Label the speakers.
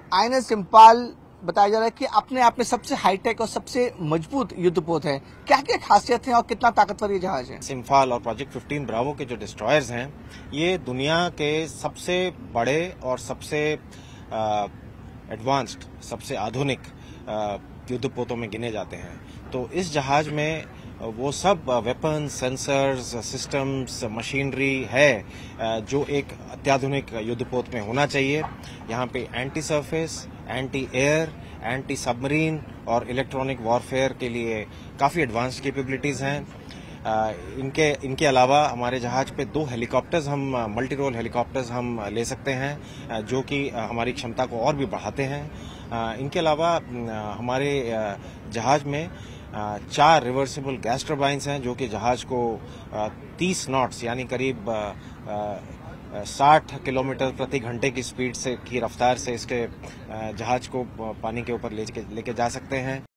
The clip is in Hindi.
Speaker 1: आईएनएस इंपाल बताया जा रहा है कि अपने आप में सबसे हाईटेक और सबसे मजबूत युद्धपोत है। क्या क्या खासियत है और कितना ताकतवर ये जहाज है?
Speaker 2: इंफाल और प्रोजेक्ट 15 ब्रावो के जो डिस्ट्रॉयर्स हैं, ये दुनिया के सबसे बड़े और सबसे एडवांस्ड, सबसे आधुनिक युद्धपोतों में गिने जाते हैं। तो इस जहाज में वो सब वेपन्स, सेंसर्स, सिस्टम्स, मशीनरी है जो एक अत्याधुनिक युद्धपोत में होना चाहिए। यहाँ पे anti surface, anti air, anti submarine और इलेक्ट्रॉनिक वॉरफेयर के लिए काफ़ी एडवांस्ड कैपेबिलिटीज़ हैं। इनके अलावा हमारे जहाज पे 2 हेलीकॉप्टर्स, हम मल्टी रोल हेलीकॉप्टर्स हम ले सकते हैं जो कि हमारी क्षमता को और भी बढ़ाते हैं। इनके अलावा हमारे जहाज में 4 रिवर्सिबल गैस टर्बाइन्स हैं जो कि जहाज को 30 नॉट्स यानी करीब 60 किलोमीटर प्रति घंटे की स्पीड से की रफ्तार से इसके जहाज को पानी के ऊपर लेके जा सकते हैं।